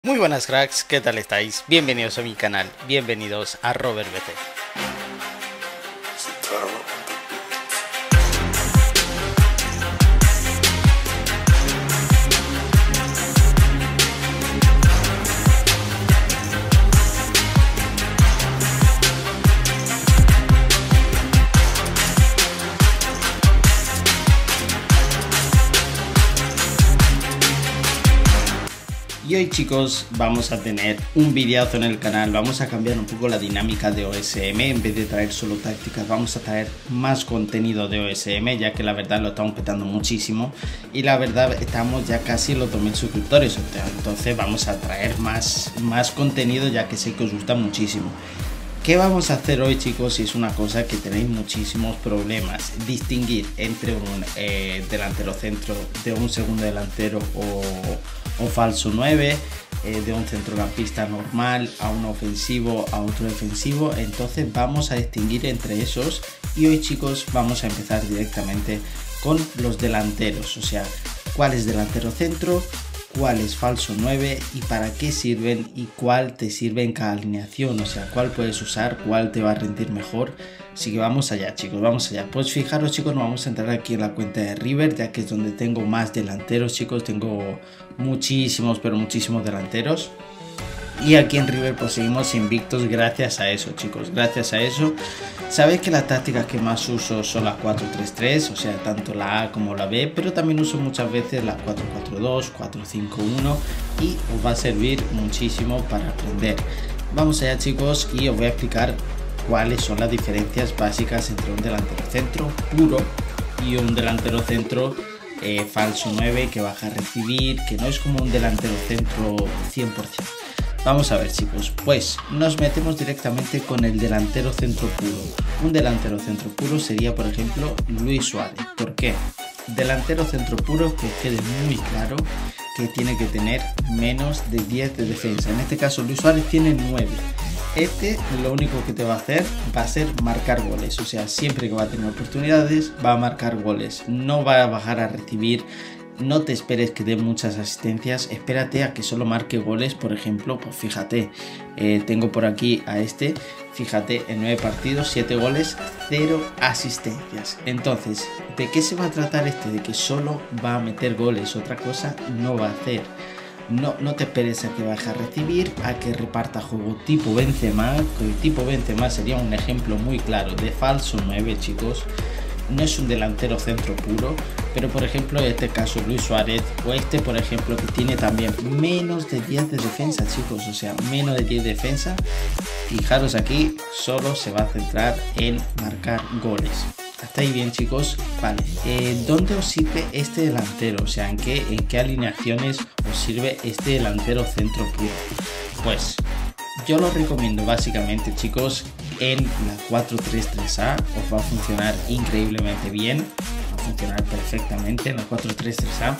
Muy buenas cracks, ¿qué tal estáis? Bienvenidos a mi canal, bienvenidos a RobertBT. Y hoy chicos vamos a tener un videazo en el canal, vamos a cambiar un poco la dinámica de OSM, en vez de traer solo tácticas vamos a traer más contenido de OSM, ya que la verdad lo estamos petando muchísimo y la verdad estamos ya casi en los 2000 suscriptores, entonces vamos a traer más contenido ya que sé que os gusta muchísimo. ¿Qué vamos a hacer hoy chicos? Es una cosa que tenéis muchísimos problemas, distinguir entre un delantero centro de un segundo delantero o falso 9, de un centrocampista normal a un ofensivo a otro defensivo. Entonces vamos a distinguir entre esos y hoy chicos vamos a empezar directamente con los delanteros, o sea, cuál es delantero centro, cuál es falso 9 y para qué sirven y cuál te sirve en cada alineación, o sea, cuál puedes usar, cuál te va a rendir mejor. Así que vamos allá chicos, vamos allá. Pues fijaros chicos, nos vamos a entrar aquí en la cuenta de River, ya que es donde tengo más delanteros chicos, tengo muchísimos, pero muchísimos delanteros. Y aquí en River pues seguimos invictos gracias a eso chicos, gracias a eso. Sabéis que las tácticas que más uso son las 4-3-3, o sea, tanto la A como la B, pero también uso muchas veces las 4-4-2, 4-5-1 y os va a servir muchísimo para aprender. Vamos allá chicos y os voy a explicar cuáles son las diferencias básicas entre un delantero centro puro y un delantero centro falso 9 que baja a recibir, que no es como un delantero centro 100%. Vamos a ver chicos, pues nos metemos directamente con el delantero centro puro. Un delantero centro puro sería por ejemplo Luis Suárez. ¿Por qué? Delantero centro puro que quede muy claro que tiene que tener menos de 10 de defensa. En este caso Luis Suárez tiene 9. Este lo único que te va a hacer va a ser marcar goles, o sea, siempre que va a tener oportunidades va a marcar goles, no va a bajar a recibir. No te esperes que dé muchas asistencias, espérate a que solo marque goles. Por ejemplo, pues fíjate, tengo por aquí a este, fíjate, en 9 partidos, 7 goles, 0 asistencias. Entonces, ¿de qué se va a tratar este? De que solo va a meter goles, otra cosa no va a hacer. No te esperes a que baje a recibir, a que reparta juego tipo Benzema, que el tipo Benzema sería un ejemplo muy claro de falso 9 chicos. No es un delantero centro puro, pero por ejemplo en este caso Luis Suárez o este por ejemplo que tiene también menos de 10 de defensa chicos, o sea, menos de 10 de defensa. Fijaros aquí, solo se va a centrar en marcar goles. ¿Hasta ahí bien chicos? Vale, ¿dónde os sirve este delantero? O sea, ¿en qué alineaciones os sirve este delantero centro puro? Pues yo lo recomiendo básicamente chicos en la 4-3-3A, os va a funcionar increíblemente bien, va a funcionar perfectamente en la 4-3-3A.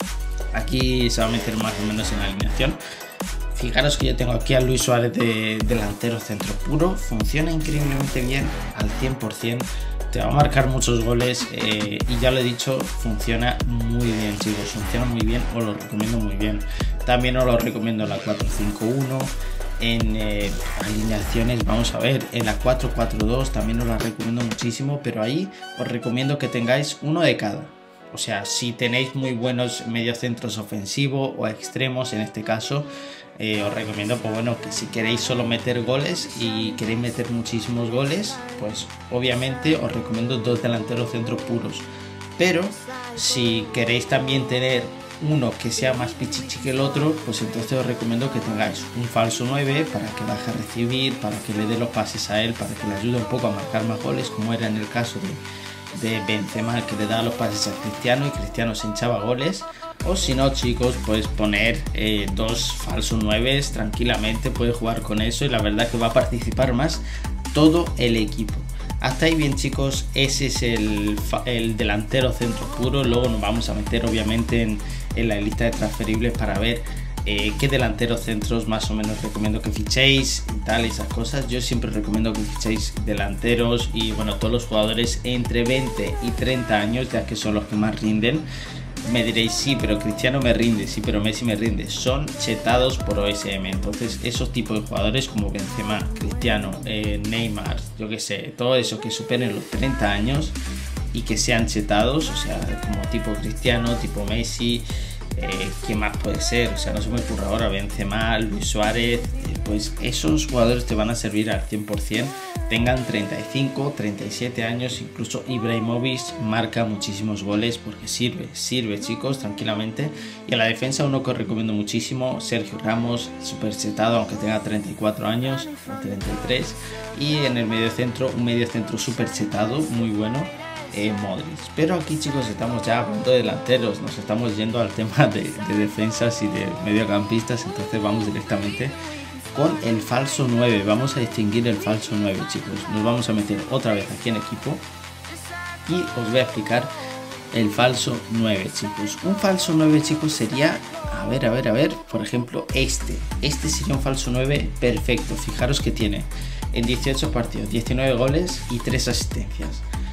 Aquí se va a meter más o menos en la alineación. Fijaros que yo tengo aquí a Luis Suárez de delantero centro puro, funciona increíblemente bien al 100%, te va a marcar muchos goles y ya lo he dicho, funciona muy bien chicos, funciona muy bien, os lo recomiendo muy bien. También os lo recomiendo en la 4-5-1. En alineaciones, vamos a ver, en la 4-4-2 también os la recomiendo muchísimo, pero ahí os recomiendo que tengáis uno de cada. O sea, si tenéis muy buenos mediocentros ofensivos o extremos en este caso, os recomiendo, pues bueno, que si queréis solo meter goles y queréis meter muchísimos goles, pues obviamente os recomiendo dos delanteros centros puros. Pero si queréis también tener uno que sea más pichichi que el otro, pues entonces os recomiendo que tengáis un falso 9 para que baje a recibir, para que le dé los pases a él, para que le ayude un poco a marcar más goles, como era en el caso de Benzema, que le daba los pases a Cristiano y Cristiano se hinchaba goles. O si no chicos, puedes poner dos falsos 9 tranquilamente, puedes jugar con eso y la verdad que va a participar más todo el equipo. Hasta ahí bien chicos, ese es el delantero centro puro. Luego nos vamos a meter obviamente en la lista de transferibles para ver qué delanteros centros más o menos recomiendo que fichéis y tal, esas cosas. Yo siempre recomiendo que fichéis delanteros y bueno, todos los jugadores entre 20 y 30 años, ya que son los que más rinden. Me diréis, sí, pero Cristiano me rinde, sí, pero Messi me rinde. Son chetados por OSM. Entonces, esos tipos de jugadores como Benzema, Cristiano, Neymar, yo que sé, todo eso que superen los 30 años y que sean chetados, o sea, como tipo Cristiano, tipo Messi, ¿qué más puede ser? O sea, no se me ocurre ahora, Benzema, Luis Suárez, pues esos jugadores te van a servir al 100%. Tengan 35, 37 años, incluso Ibrahimovic marca muchísimos goles porque sirve chicos, tranquilamente. Y a la defensa uno que os recomiendo muchísimo, Sergio Ramos, súper chetado aunque tenga 34 años o 33. Y en el mediocentro, un mediocentro súper chetado, muy bueno, Modric. Pero aquí chicos estamos ya hablando de delanteros, nos estamos yendo al tema de defensas y de mediocampistas, entonces vamos directamente con el falso 9. Vamos a distinguir el falso 9 chicos. Nos vamos a meter otra vez aquí en equipo y os voy a explicar el falso 9 chicos. Un falso 9 chicos sería, a ver, por ejemplo este sería un falso 9 perfecto. Fijaros que tiene en 18 partidos 19 goles y 3 asistencias.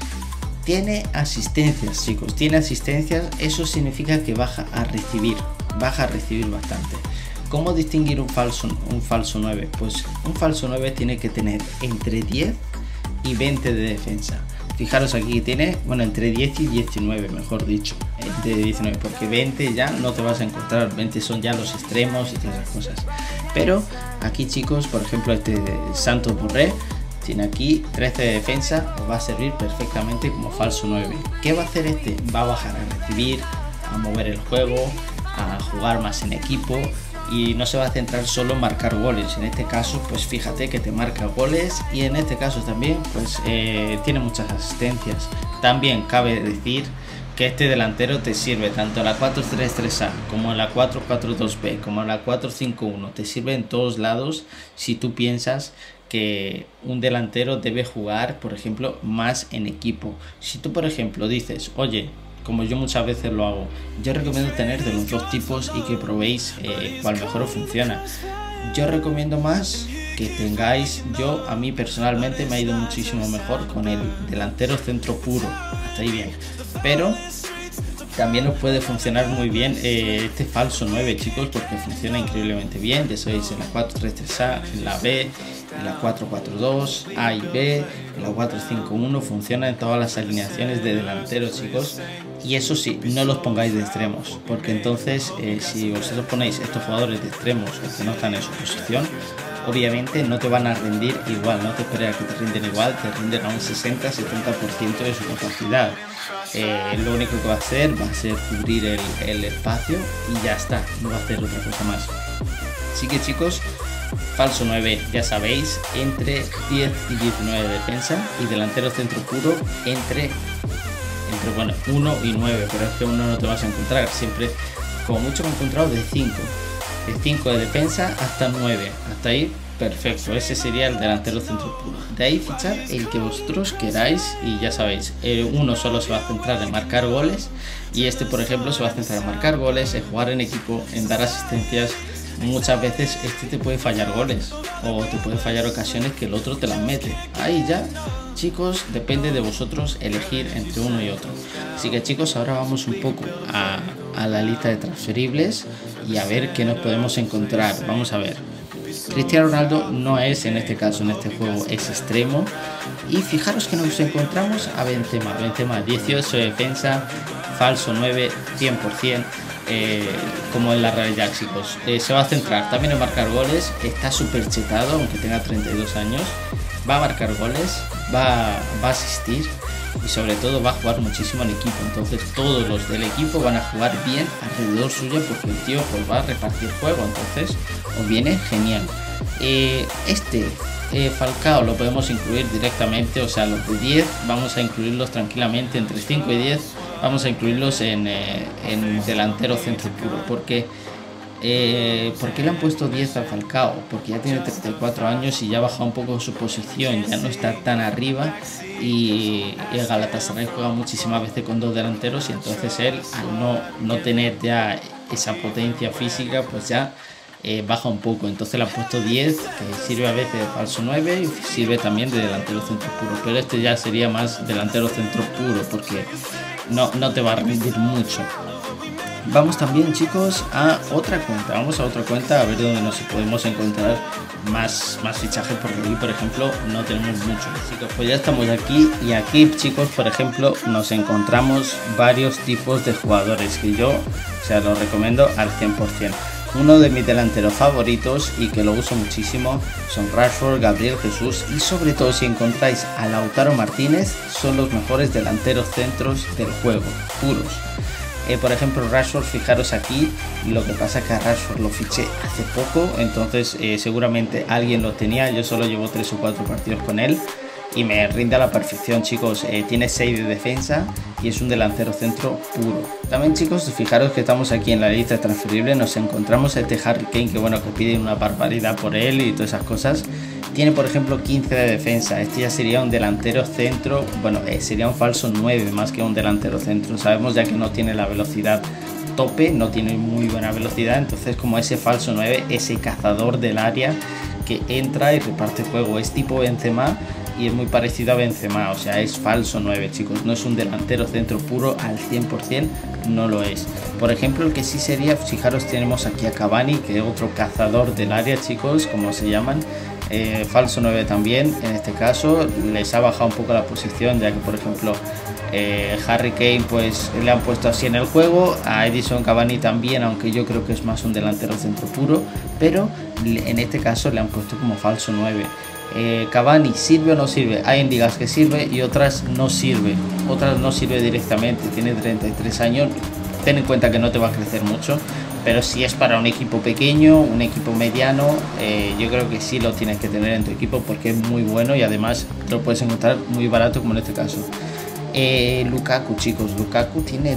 Tiene asistencias chicos, tiene asistencias, eso significa que baja a recibir bastante. ¿Cómo distinguir un falso 9? Pues un falso 9 tiene que tener entre 10 y 20 de defensa. Fijaros aquí tiene, bueno, entre 10 y 19, mejor dicho, entre 19, porque 20 ya no te vas a encontrar, 20 son ya los extremos y todas esas cosas. Pero aquí chicos, por ejemplo, este Santos Borré tiene aquí 13 de defensa, os va a servir perfectamente como falso 9. ¿Qué va a hacer este? Va a bajar a recibir, a mover el juego, a jugar más en equipo y no se va a centrar solo en marcar goles. En este caso pues fíjate que te marca goles y en este caso también pues tiene muchas asistencias. También cabe decir que este delantero te sirve tanto en la 4-3-3A como en la 4-4-2B como en la 4-5-1, te sirve en todos lados si tú piensas que un delantero debe jugar, por ejemplo, más en equipo. Si tú, por ejemplo, dices, oye, como yo muchas veces lo hago, yo recomiendo tener de los dos tipos y que probéis cuál mejor os funciona. Yo recomiendo más que tengáis, a mí personalmente me ha ido muchísimo mejor con el delantero centro puro, hasta ahí bien, pero también os puede funcionar muy bien este falso 9 chicos, porque funciona increíblemente bien. Ya sabéis, en la 4-3-3A, en la B, en la 4-4-2, A y B, en la 4-5-1, funciona en todas las alineaciones de delanteros chicos. Y eso sí, no los pongáis de extremos, porque entonces si vosotros ponéis estos jugadores de extremos que no están en su posición, obviamente no te van a rendir igual, no te esperes a que te rinden igual, te rinden a un 60-70% de su capacidad. Lo único que va a ser cubrir el espacio y ya está, no va a hacer otra cosa más. Así que chicos, falso 9 ya sabéis, entre 10 y 19 de defensa, y delantero centro puro entre bueno, 1 y 9, pero es que 1 no te vas a encontrar, siempre como mucho me he encontrado de 5 de defensa hasta 9, hasta ahí perfecto. Ese sería el delantero centro puro. De ahí fichar el que vosotros queráis y ya sabéis, uno solo se va a centrar en marcar goles y este por ejemplo se va a centrar en marcar goles, en jugar en equipo, en dar asistencias. Muchas veces este te puede fallar goles o te puede fallar ocasiones que el otro te las mete. Ahí ya chicos, depende de vosotros elegir entre uno y otro. Así que chicos, ahora vamos un poco a la lista de transferibles y a ver qué nos podemos encontrar. Vamos a ver. Cristiano Ronaldo no es en este caso, en este juego, es extremo. Y fijaros que nos encontramos a Benzema 18 de defensa, falso 9, 100%. Como en la realidad chicos, se va a centrar también en marcar goles, está súper chetado aunque tenga 32 años, va a marcar goles, va a asistir y sobre todo va a jugar muchísimo en equipo. Entonces todos los del equipo van a jugar bien alrededor suyo porque el tío pues va a repartir juego, entonces os viene genial. Falcao lo podemos incluir directamente, o sea los de 10 vamos a incluirlos tranquilamente, entre 5 y 10 vamos a incluirlos en delantero centro puro. ¿Por qué le han puesto 10 a Falcao? Porque ya tiene 34 años y ya ha bajado un poco su posición, ya no está tan arriba y el Galatasaray juega muchísimas veces con dos delanteros y entonces él al no tener ya esa potencia física pues ya baja un poco, entonces le han puesto 10 que sirve a veces de falso 9 y sirve también de delantero centro puro, pero este ya sería más delantero centro puro porque no te va a rendir mucho. Vamos también, chicos, a otra cuenta. Vamos a otra cuenta a ver dónde nos podemos encontrar más fichajes, porque aquí, por ejemplo, no tenemos mucho. Chicos, pues ya estamos aquí, y aquí, chicos, por ejemplo, nos encontramos varios tipos de jugadores que yo, o sea, los recomiendo al 100%. Uno de mis delanteros favoritos y que lo uso muchísimo son Rashford, Gabriel Jesús, y sobre todo si encontráis a Lautaro Martínez, son los mejores delanteros centros del juego, puros. Por ejemplo, Rashford, fijaros aquí, lo que pasa es que a Rashford lo fiché hace poco, entonces seguramente alguien lo tenía, yo solo llevo 3 o 4 partidos con él y me rinde a la perfección, chicos. Tiene 6 de defensa y es un delantero centro puro. También, chicos, fijaros que estamos aquí en la lista transferible, nos encontramos a este Harry Kane, que bueno, que piden una barbaridad por él y todas esas cosas. Tiene, por ejemplo, 15 de defensa. Este ya sería un delantero centro, bueno, sería un falso 9 más que un delantero centro. Sabemos ya que no tiene la velocidad tope, no tiene muy buena velocidad, entonces como ese falso 9, ese cazador del área que entra y reparte juego. Es tipo Benzema y es muy parecido a Benzema, o sea, es falso 9, chicos. No es un delantero centro puro al 100%, no lo es. Por ejemplo, el que sí sería, fijaros, tenemos aquí a Cavani, que es otro cazador del área, chicos, como se llaman. Falso 9 también, en este caso les ha bajado un poco la posición, ya que por ejemplo Harry Kane pues le han puesto así en el juego, a Edison Cavani también, aunque yo creo que es más un delantero centro puro, pero en este caso le han puesto como falso 9. Cavani sirve o no sirve, hay en ligas que sirve y otras no sirve directamente. Tiene 33 años, ten en cuenta que no te va a crecer mucho, pero si es para un equipo pequeño, un equipo mediano, yo creo que sí lo tienes que tener en tu equipo porque es muy bueno y además lo puedes encontrar muy barato, como en este caso. Lukaku, chicos, Lukaku tiene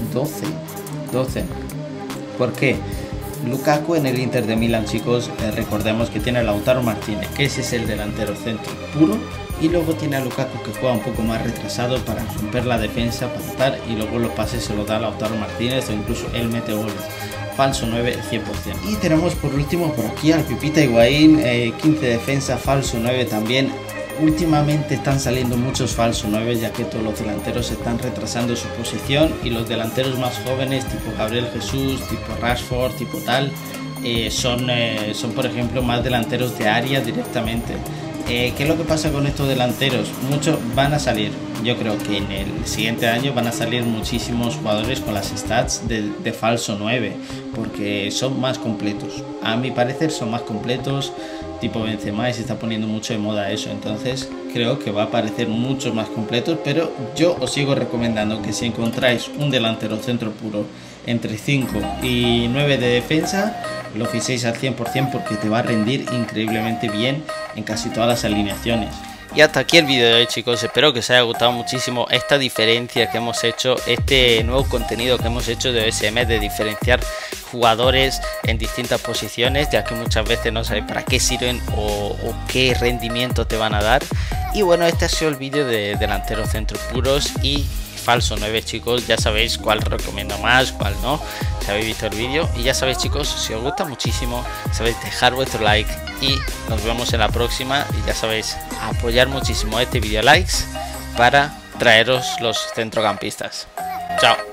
12. ¿Por qué? Lukaku en el Inter de Milán, chicos, recordemos que tiene a Lautaro Martínez, que ese es el delantero centro puro, y luego tiene a Lukaku, que juega un poco más retrasado para romper la defensa, para matar, y luego los pases se los da a Lautaro Martínez o incluso él mete goles. Falso 9 100%. Y tenemos por último por aquí al Pipita Higuaín, 15 de defensa, falso 9 también. Últimamente están saliendo muchos falsos 9, ya que todos los delanteros están retrasando su posición, y los delanteros más jóvenes tipo Gabriel Jesús, tipo Rashford, tipo tal, son por ejemplo más delanteros de área directamente. ¿Qué es lo que pasa con estos delanteros? Muchos van a salir, yo creo que en el siguiente año van a salir muchísimos jugadores con las stats de falso 9, porque son más completos. A mi parecer son más completos, tipo Benzema, y se está poniendo mucho de moda eso, entonces creo que va a aparecer muchos más completos, pero yo os sigo recomendando que si encontráis un delantero centro puro entre 5 y 9 de defensa, lo fichéis al 100% porque te va a rendir increíblemente bien en casi todas las alineaciones. Y hasta aquí el vídeo de hoy, chicos. Espero que os haya gustado muchísimo esta diferencia que hemos hecho, este nuevo contenido que hemos hecho de OSM, de diferenciar jugadores en distintas posiciones, ya que muchas veces no sabéis para qué sirven o qué rendimiento te van a dar. Y bueno, este ha sido el vídeo de delanteros centros puros y falso 9, chicos. Ya sabéis cuál recomiendo más, cuál no, si habéis visto el vídeo. Y ya sabéis, chicos, si os gusta muchísimo, sabéis dejar vuestro like y nos vemos en la próxima. Y ya sabéis, apoyar muchísimo este vídeo, likes, para traeros los centrocampistas. Chao.